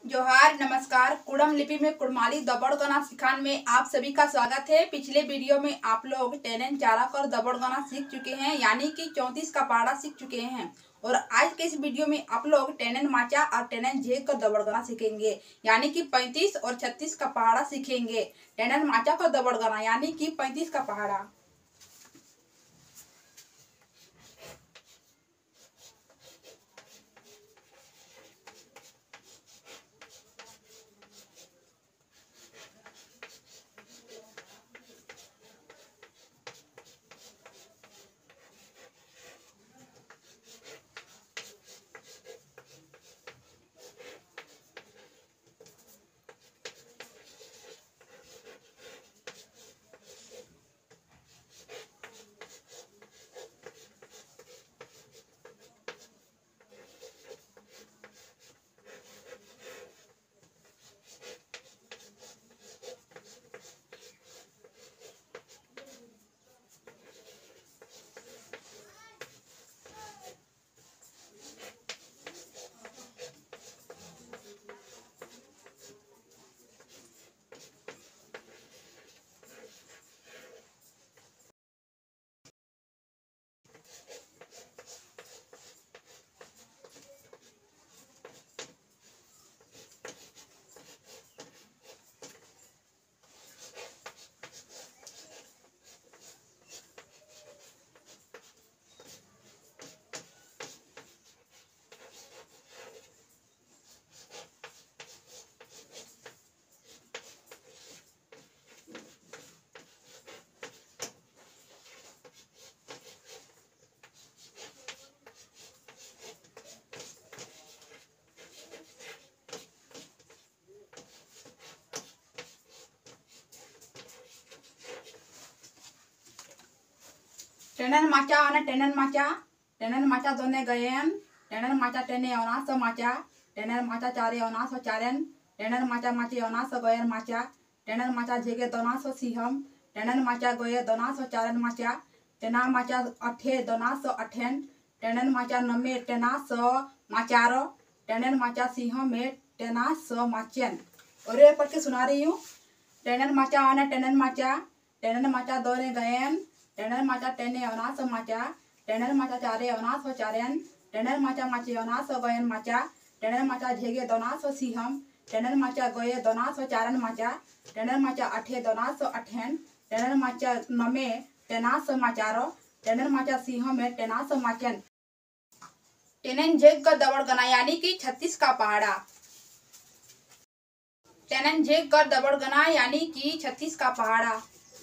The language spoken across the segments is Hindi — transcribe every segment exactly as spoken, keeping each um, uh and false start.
जोहार नमस्कार। कुड़म लिपि में कुड़माली दबड़ गाना सिखान में आप सभी का स्वागत है। पिछले वीडियो में आप लोग टेनन चारा कर दबड़ गाना सीख चुके हैं, यानी कि चौंतीस का पहाड़ा सीख चुके हैं। और आज के इस वीडियो में आप लोग टेनन माचा और टेनन झेग कर दबड़ गाना सीखेंगे, यानी कि पैंतीस और छत्तीस का पहाड़ा सीखेंगे। टेनन माचा का दबड़ गाना यानी कि पैंतीस का पहाड़ा। टेनन माचा और टेनन माचा टेनन माचा दोने गयन टेनन माचा टेने अनास माचा टेनन माचा चारे अनास चारेन टेनन माचा माची अनास गयन माचा टेनन माचा झेगे दोनास सिहम टेनन माचा गये दोनास चारन माचा टेना माचा अठे दोनास अठेन टेनन माचा नमे टेनास माचारो टेनन माचा सिंह में टेनास माचेन। और ये पढ़ के सुना रही हूँ। टेनन माचा और टेनन माचा टेनन माचा दोने गयन टेनन माचा टेने अनास माचा टेनन माचा चारे अनास चारेन टेनन माचा माची अनास गयन माचा टेनन माचा झेगे दोनास सिहम टेनन माचा गये दोनास चारन माचा टेनन माचा अठे दोनास अठेन टेनन माचा नमे टेनास माचारो टेनन माचा सिंह में टेनास माचन। टेनन झेग का दबड़ गना यानी कि छत्तीस का पहाड़ा। टेनन झेग का दबड़ गना यानी कि छत्तीस का पहाड़ा।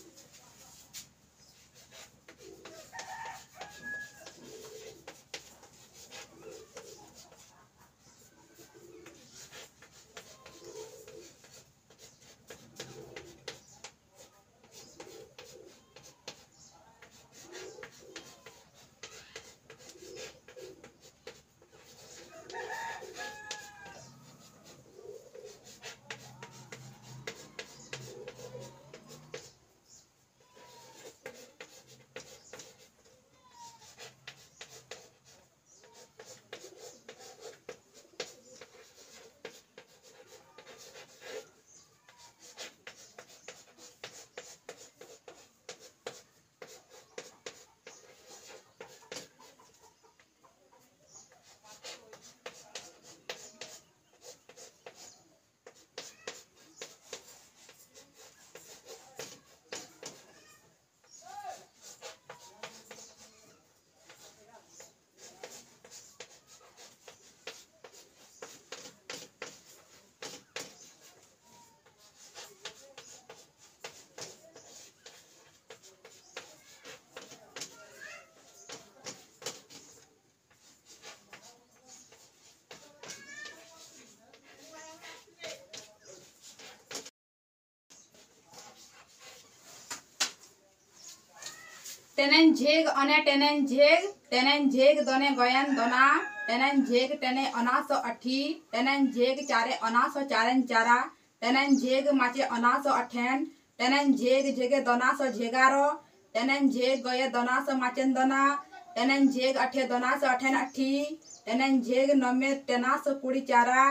टेनन झेग अने टेनन झेग टेनन झेग दोने गयन दोना टेनन झेग टेने अनास अठी टेनन झेग चारे अनास चारेन चारा टेनन झेग माचे अनास अठेन टेनन झेग झेगे दोनास झेगारो टेनन झेग गये दोनास माचेन दोना टेनन झेग अठे दोनास अठेन अठी टेनन झेग नमे टेनास कुड़ी चारा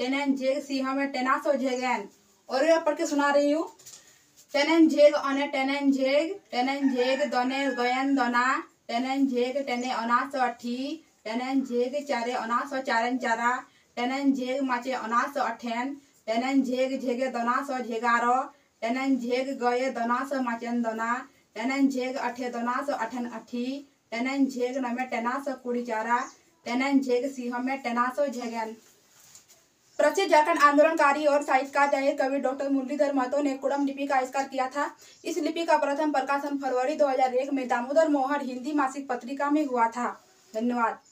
टेनेन झेग सिंह में टेनासो झेगेन। और ये पढ़ के सुना रही हूँ। टेनेन झेग अने टेनेन झेग टेनेन झेग दोने गयन दोना टेनेन झेग टेने अनासो अठी टेनेन झेग चारे अनासो चारेन चारा टेनेन झेग माचे अनासो अठेन टेनेन झेग झेगे दोनासो झेगारो टेनेन झेग गये दोनासो माचेन दोना टेनेन झेग अठे दोनासो अठेन अठी टेनेन झेग नमे टेनासो कुड़ी चारा टेनेन झेग सिंह में टेनासो झेगेन। प्रसिद्ध झारखंड आंदोलनकारी और साहित्यकार जाहिर कवि डॉक्टर मुरलीधर महतो ने कुड़म लिपि का आविष्कार किया था। इस लिपि का प्रथम प्रकाशन फरवरी दो हज़ार एक में दामोदर मोहन हिंदी मासिक पत्रिका में हुआ था। धन्यवाद।